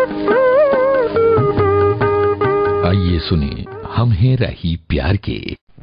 आइए सुने हम हैं राही प्यार के।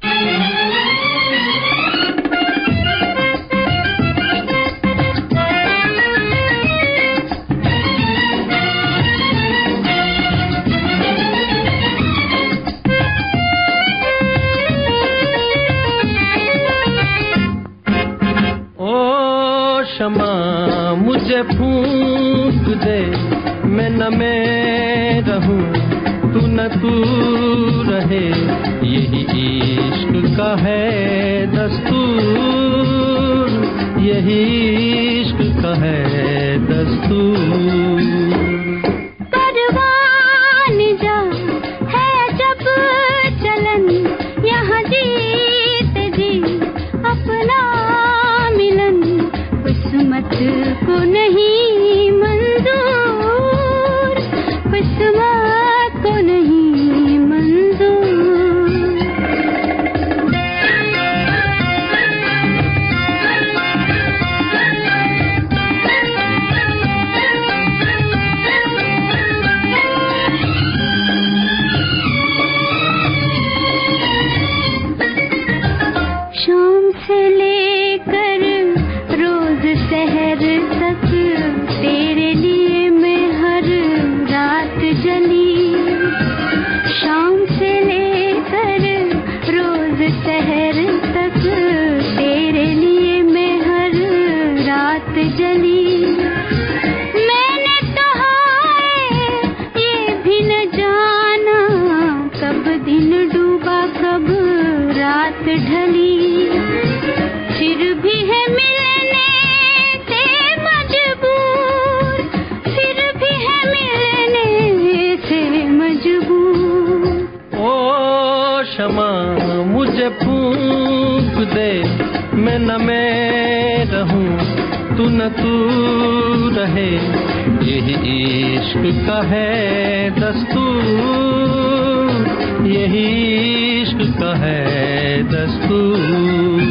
क्षमा मुझे फूंक दे, मैं न मैं रहूं, तू न तू रहे, यही इश्क का है दस्तूर, यही इश्क का है दस्तूर। परवान जा है जब चलन, यहाँ जीत जी अपना मिलन, किस्मत को नहीं मंजूर, किस्मत को नहीं मंजूर। शाम से लेकर रोज शहर तक तेरे लिए मैं हर रात जली, शाम से लेकर रोज शहर तक तेरे लिए मैं हर रात जली। मैंने तो हाय ये भी न जाना, कब दिन डूबा कब रात ढली, फिर भी है मिलने से मजबूर, फिर भी है मिलने से मजबूर। ओ क्षमा मुझे फूंक दे, मैं न मैं रहूं, तू न तू रहे, यही इश्क का है दस्तूर, यही इश्क का है दस्तूर।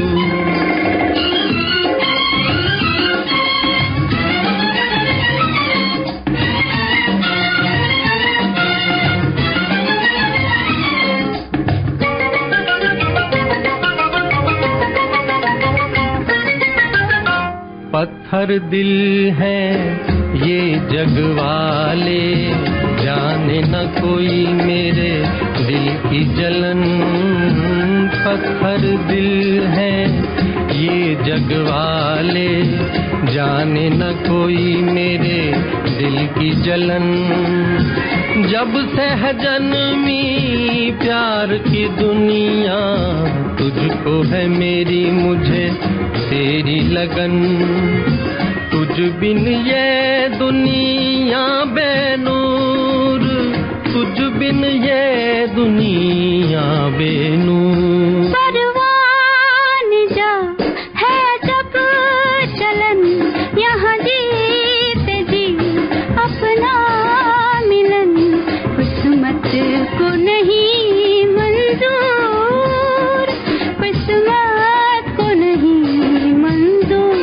पत्थर दिल है ये जग वाले, जाने न कोई मेरे दिल की जलन, पत्थर दिल है ये जग वाले, जाने न कोई मेरे दिल की जलन। जब से है जन्मी प्यार की दुनिया, तुझको है मेरी मुझे तेरी लगन, तुझ बिन ये दुनिया बेनूर, तुझ बिन ये दुनिया बेनूर। परवान जा है जब चलन, यहाँ जीत जी अपना मिलन, किस्मत को नहीं मंजूर, किस्मत को नहीं मंजूर।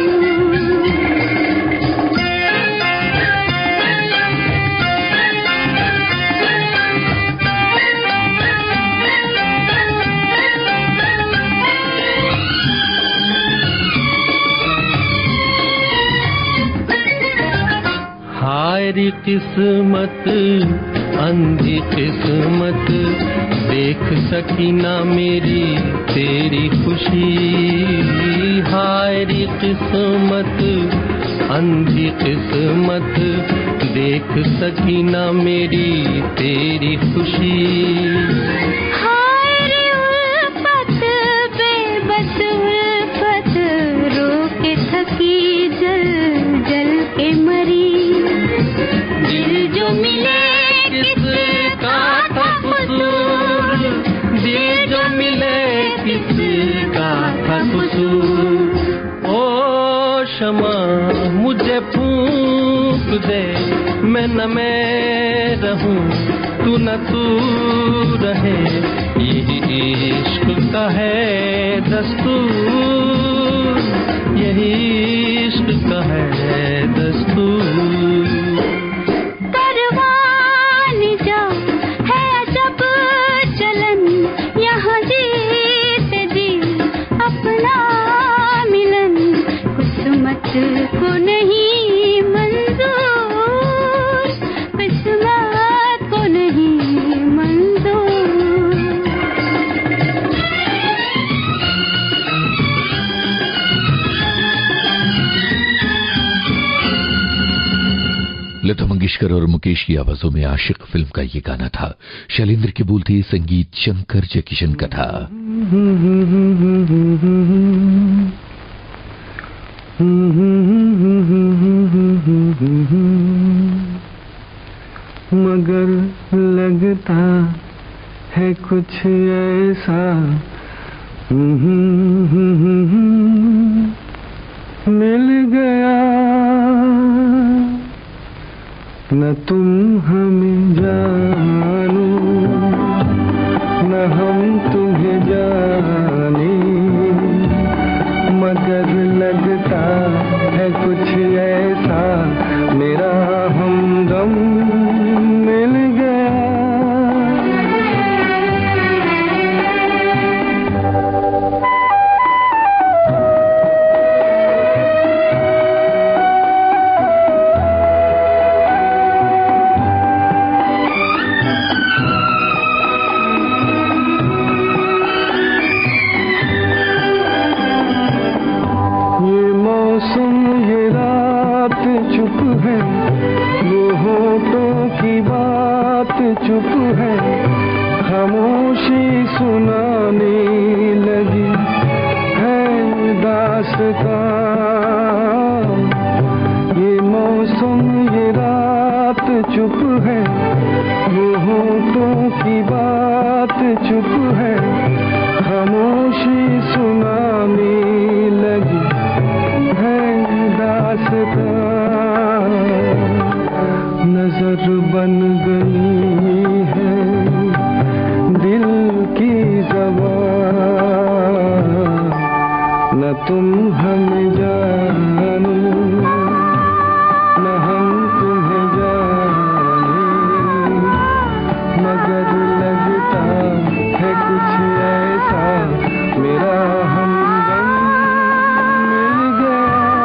हायरी किस्मत अंधी किस्मत, देख सकी ना मेरी तेरी खुशी, हायरी किस्मत अंधी किस्मत, देख सकी ना मेरी तेरी खुशी। थकी जल जल के मरी, दिल जो मिले किसका था कसूर, दिल जो मिले किसका था कसूर। ओ क्षमा मुझे फूंक दे, मैं न मैं रहूं, तू न तू रहे, यही इश्क का है दस्तूर, यही इश्क का है दस्तूर। परवान मंगेशकर और मुकेश की आवाजों में आशिक फिल्म का ये गाना था। शैलेंद्र के बोल थे, संगीत शंकर जयकिशन का था। मगर लगता है कुछ ऐसा मिल गया, न तुम हमें जानो न हम तुम्हें जाने, मगर लगता है कुछ ऐसा मेरा हमदम मिल गया। ये मौसम ये रात चुप है, वो होठों की बात चुप है, खामोशी सुनाने लगी है दास्तां। ये मौसम ये रात चुप है, वो होठों की बात चुप है, खामोशी सुनाने लगी है दास्तां। नजर बन गई है दिल की ज़बान, न तुम हमें जानो न हम तुम्हें जाने, मगर लगता है कुछ ऐसा मेरा हमदम मिल गया।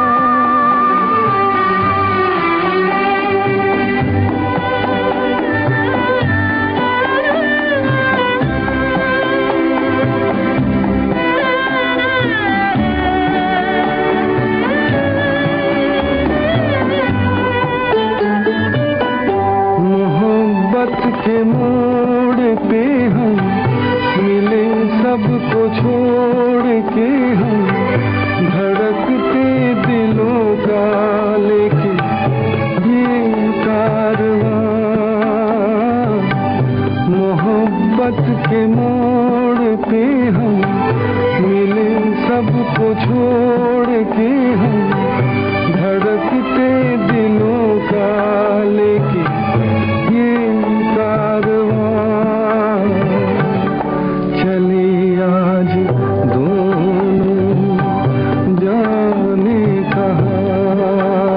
मोहब्बत के मोड़ पे हम मिले, सबको छोड़ के हम धड़कते दिलों का लेके ये कारवां। मोहब्बत के मोड़ पे हम मिले, सबको छोड़ के हम धड़कते दिलों का लेके ये कारवां। चले आज दोनों जाने कहाँ,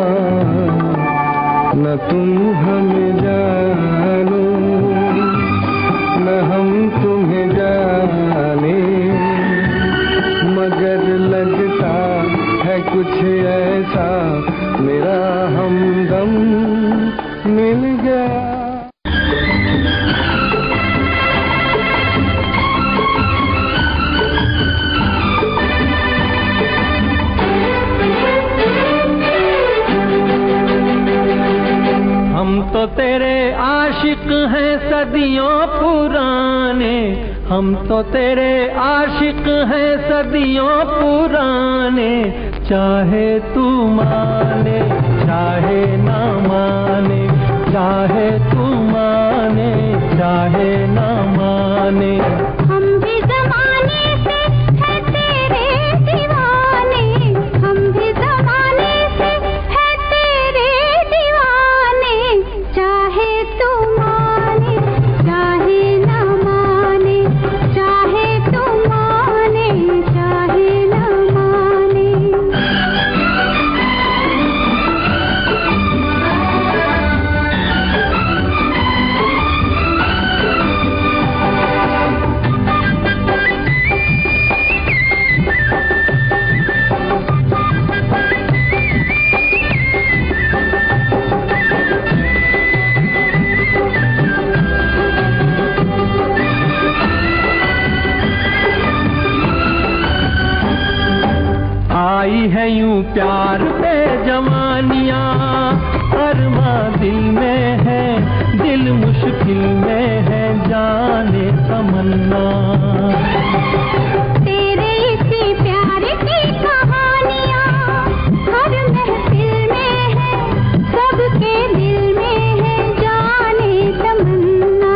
न तुम हमें जानो न हम तुम्हें जाने, मगर लगता है कुछ ऐसा मेरा हमदम मिल गया। हम तो तेरे आशिक हैं सदियों पुराने, हम तो तेरे आशिक हैं सदियों पुराने, चाहे तू माने चाहे ना माने, चाहे तू माने चाहे ना माने। हम भी ज़माने से है तेरे दीवाने, हम भी ज़माने से है तेरे दीवाने, चाहे तू माने चाहे ना माने, चाहे तू माने चाहे ना माने। दिल मुश्किल में है जाने तमन्ना। तेरे इसी प्यार की कहानियाँ हर महफिल में है, सबके दिल में है जाने तमन्ना।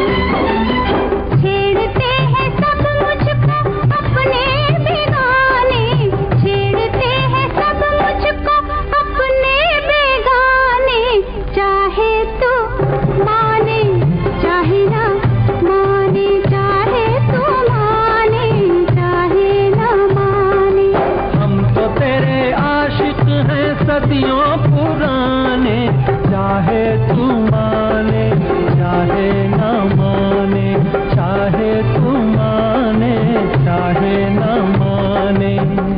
छेड़ते हैं सब मुझको अपने बेगाने, छेड़ते हैं सब मुझको अपने बेगाने। चाहे तू माने चाहे ना माने, चाहे तू माने चाहे ना माने। हम तो तेरे आशिक हैं सदियों पुराने, चाहे तू माने चाहे ना माने, चाहे तू माने चाहे ना माने।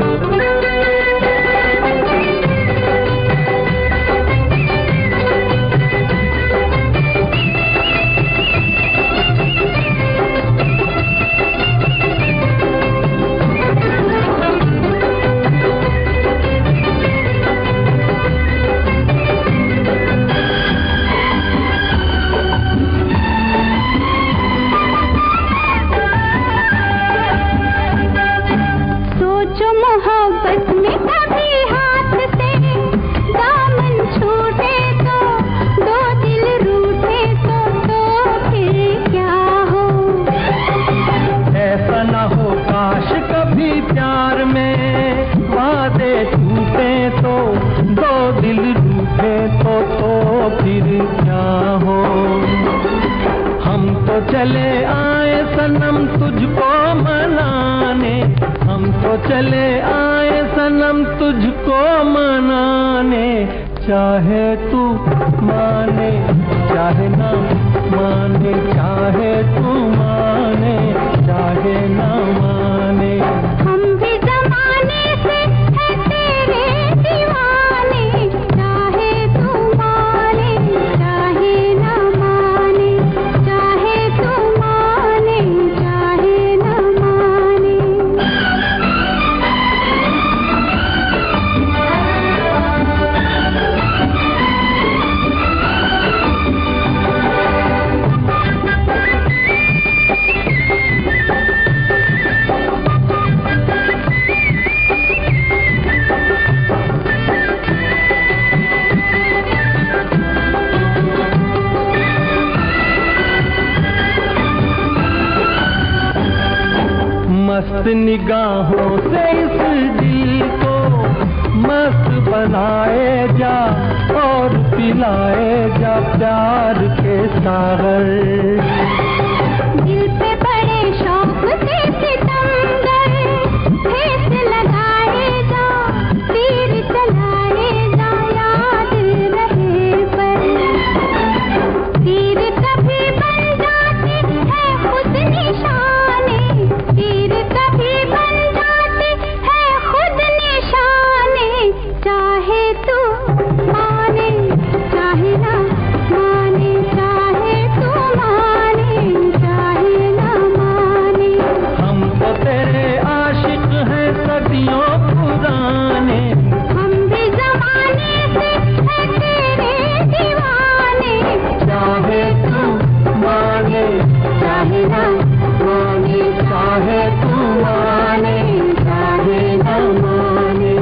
सोचो मोहब्बत में कभी हाथ से दामन छूटे तो, दो दिल रूठे तो फिर क्या हो। ऐसा न हो काश कभी प्यार में वादे टूटे तो, दो दिल रूठे तो फिर क्या हो। हम तो चले आए सनम तुझको मनाने, हम तो चले आए सनम तुझको मनाने। चाहे तू माने चाहे ना माने, चाहे तू माने चाहे ना माने। हम भी जमाने से है तेरे दीवाने, चाहे तू माने चाहे ना माने, चाहे तू माने चाहे ना माने। मस्त निगाहों से इस दिल को मस्त बनाए जा और पिलाए जा प्यार के सागर। दिल पे बड़े शौक से सितमगर ठेस लगाए जा, तीर चलाए जा याद रहे पर। तीर कभी बन जाते हैं खुद निशाने, तीर कभी बन जाते हैं खुद निशाने। चाहे तू माने चाहे ना माने, चाहे तू माने चाहे ना माने। हम तो तेरे आशिक हैं सदियों पुराने, हम भी जमाने से है तेरे दीवाने। चाहे तू माने चाहे ना माने, चाहे तू माने चाहे ना माने।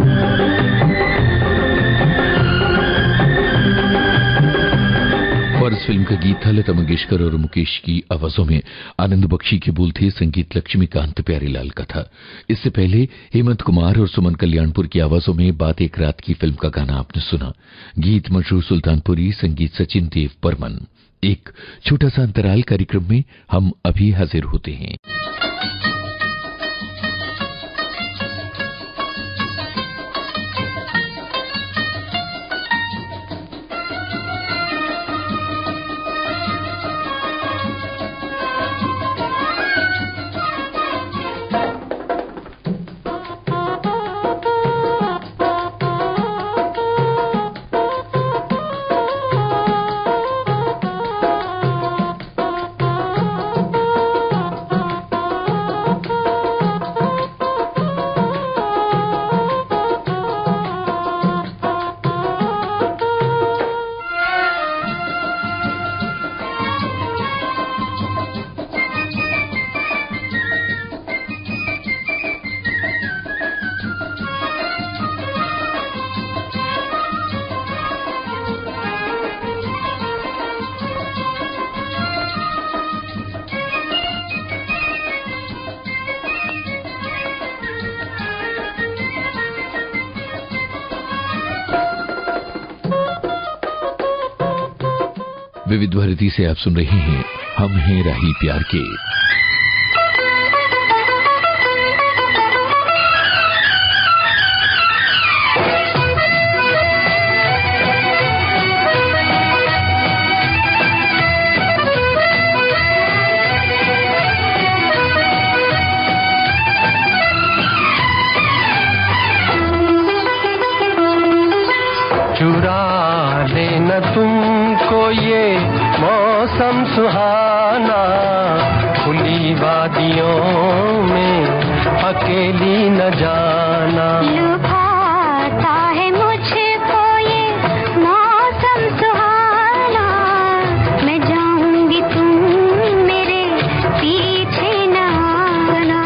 और इस फिल्म का गीत था लता मंगेशकर और मुकेश की आवाजों में। आनंद बख्शी के बोल थे, संगीत लक्ष्मीकांत प्यारीलाल का था। इससे पहले हेमंत कुमार और सुमन कल्याणपुर की आवाजों में बात एक रात की फिल्म का गाना आपने सुना। गीत मशहूर सुल्तानपुरी, संगीत सचिन देव बर्मन। एक छोटा सा अंतराल कार्यक्रम में हम अभी हाजिर होते हैं। विविध भारती से आप सुन रहे हैं हम हैं राही प्यार के। चुरा लेना तुमको ये मौसम सुहाना, खुली वादियों में अकेली न जाना। लुभाता है मुझको ये मौसम सुहाना, मैं जाऊंगी तुम मेरे पीछे न आना।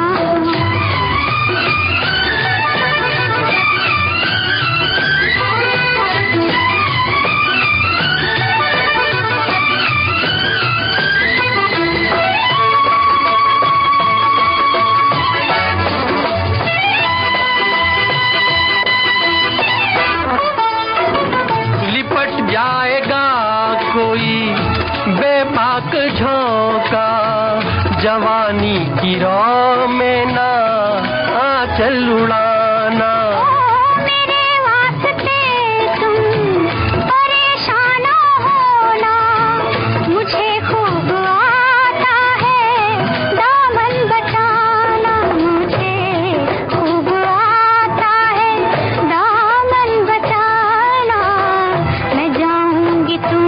बेबाक झोंका जवानी की राह में ना आंचल उड़ाना। मेरे वास्ते तुम परेशान होना, मुझे खूब आता है दामन बचाना। मुझे खूब आता है दामन बचाना, मैं जाऊंगी तुम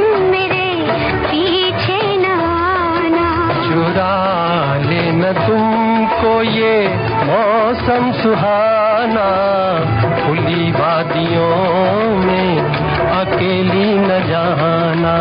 चुरा लेना तुमको ये मौसम सुहाना, खुली वादियों में अकेली न जाना।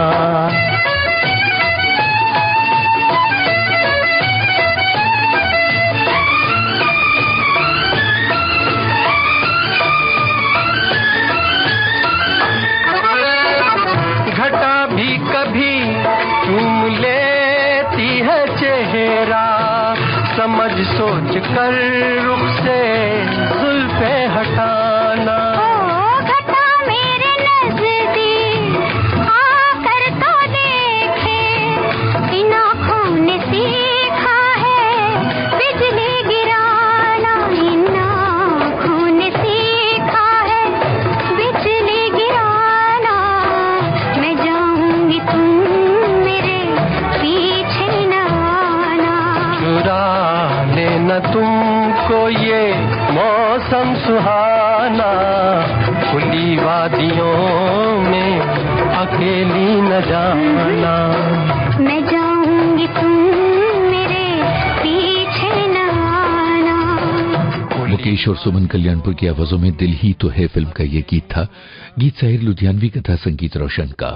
घटा भी कभी चूम लेती है चेहरा, समझ सोच कर रुख से जुल्फे हटाना। घटा मेरे नजदीक आकर तो देखे, इन आँखों ने सीखा है बिजली गिराना। इन आँखों ने सीखा है बिजली गिराना, मैं जाऊंगी तुम मेरे पीछे न आना। चुरा लेना तुमको ये मौसम सुहाना, खुली वादियों में अकेली न जाना। मैं जाऊंगी तुम मेरे पीछे न आना। मुकेश और सुमन कल्याणपुर की आवाजों में दिल ही तो है फिल्म का ये गीत था। गीत साहिर लुधियानवी का था, संगीत रोशन का।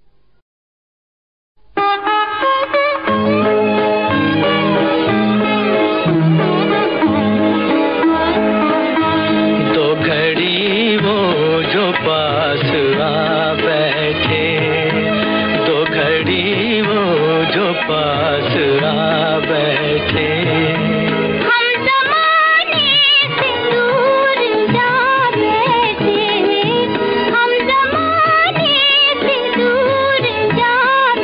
दो घड़ी वो जो पास आ बैठे, दो घड़ी वो जो पास आ बैठे। हम ज़माने से दूर जा बैठे, हम ज़माने से दूर जा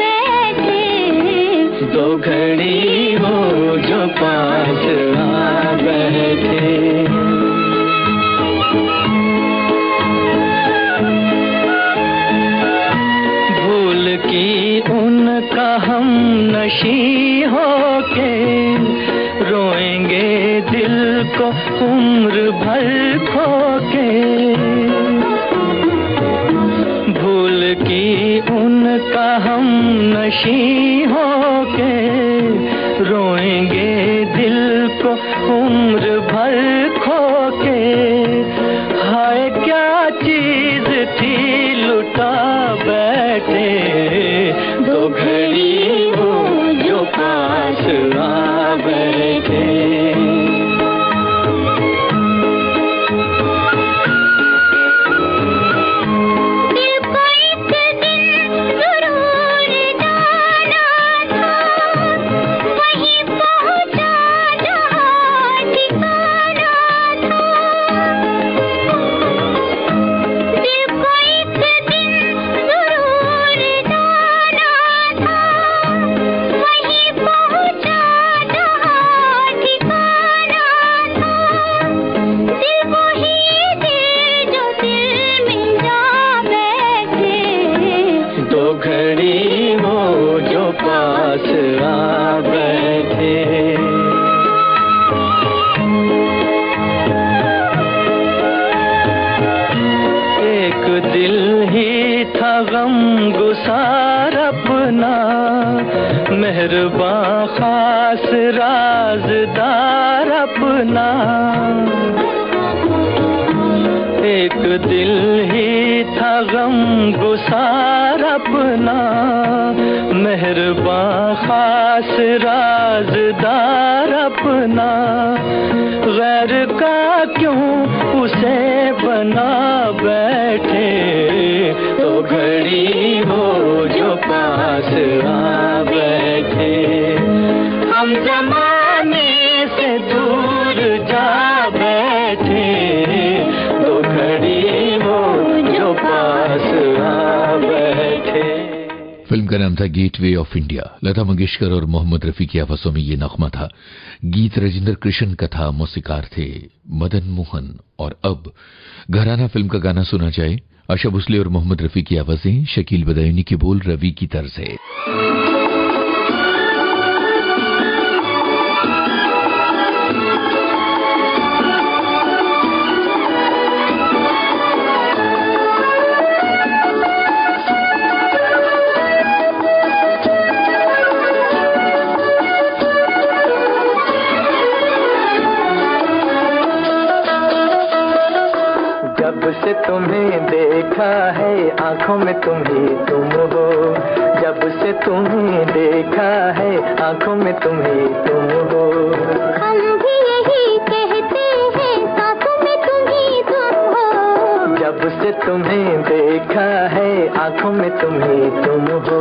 बैठे। दो घड़ी वो जो पास आ बैठे। भूल की उनका हम नशी होके, रोएंगे दिल को उम्र भर खोके। भूल की उनका हम नशी होके, रोएंगे दिल को उम्र भर खोके। हाय क्या चीज थी लुटा बैठे, दो घड़ी वो जो पास आ बैठे। दिल को एक दिन जरूर जाना था, वहीं पहुंच घड़ी वो जो पास आ बैठे। एक दिल ही था गम गुसार अपना, मेहरबान खास राज़दार अपना। एक दिल ही था गम गुसार अपना, मेहरबान खास राज़दार अपना। गैर का क्यों उसे बना बैठे, तो घड़ी वो जो पास आ बैठे। हम ज़माने से दूर जा बैठे, तो घड़ी वो जो पास आ बैठे। फिल्म का नाम था gateway of India. Lata Mangeshkar और मोहम्मद रफी की आवाजों में ये नगमा था। गीत राजेंद्र कृष्ण का था, मौसीकार थे मदन मोहन। और अब घराना फिल्म का गाना सुना जाए। आशा भोसले और मोहम्मद रफी की आवाजें, शकील बदायूनी की बोल, रवि की तर्ज है। से तुम्हें देखा है आंखों में तुम ही तुम हो, जब से तुम्हें देखा है आंखों में तुम ही तुम हो। हम भी यही कहते हैं सांसों में तुम ही तुम हो, जब से तुम्हें देखा है आंखों में तुम ही तुम हो।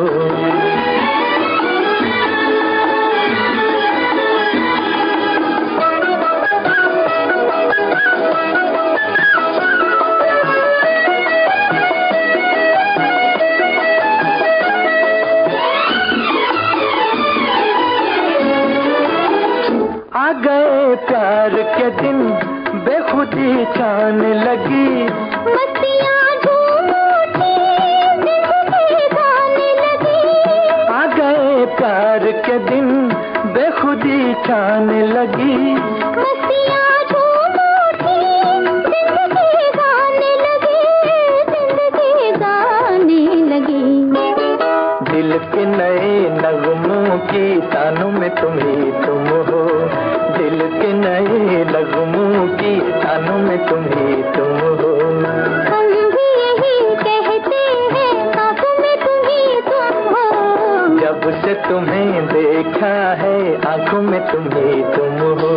आ गए प्यार के दिन बेखुदी छाने लगी, मस्तियाँ झूम उठी जिंदगी गाने लगी। आ गए प्यार के दिन बेखुदी छाने लगी, मस्तियाँ झूम उठी जिंदगी गाने लगी, जिंदगी गाने लगी। दिल के नए नगमों की तानों में तुम ही तुम हो, दिल के नए नगमों की तानों में तुम ही तुम हो। हम भी यही कहते हैं सांसों में तुम ही तुम हो, जब से तुम्हें देखा है आंखों में तुम ही तुम हो।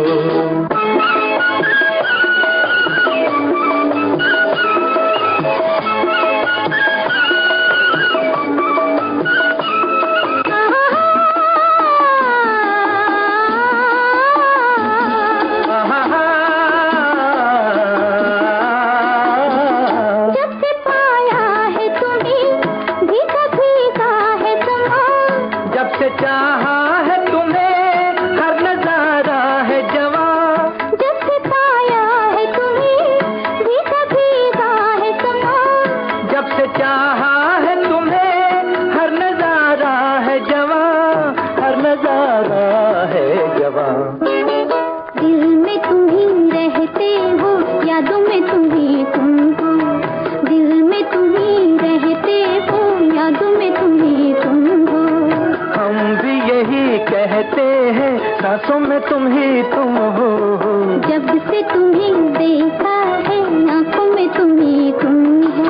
चाहा है तुम्हें हर नजारा है जवां, जब से पाया है तुम्हें भीगा भीगा है समा। जब से चाहा है तुम्हें हर नजारा है जवां, हर नजारा है जवां। दिल में तुम ही रहते हो, यादों में तुम ही तुम हो, दिल में तुम ही रहते हो, यादों में तुम ही तुम हो। हम भी यही कहते हैं सांसों में तुम ही तुम हो, जब से तुम्हें देखा है आंखों में तुम ही तुम हो।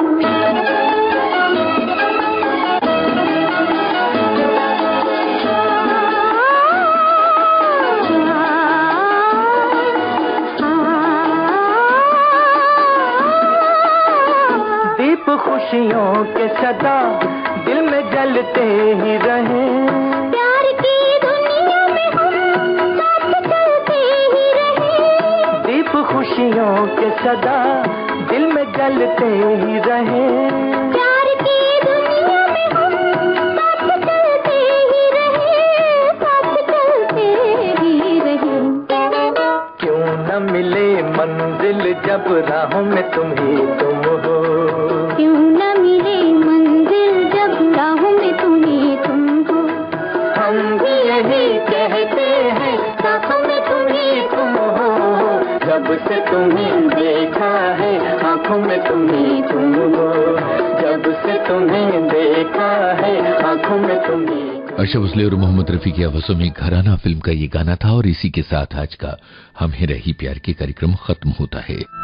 दीप खुशियों के सदा दिल में जलते ही रहे, प्यार की दुनिया में हम साथ चलते ही रहे। दीप खुशियों के सदा दिल में जलते ही रहे, प्यार की दुनिया में हम साथ चलते ही रहे, साथ चलते ही रहे। क्यों न मिले मंजिल जब राहों में तुम ही तुम हो, क्यों न मिले मंजिल जब राहों में से तुम्हें देखा है आंखों में तुम ही तुम हो, जब से तुम्हें देखा है आंखों में तुम ही। आशा भोसले और मोहम्मद रफी की आवाजों में घराना फिल्म का ये गाना था और इसी के साथ आज का हम हैं रही प्यार के कार्यक्रम खत्म होता है।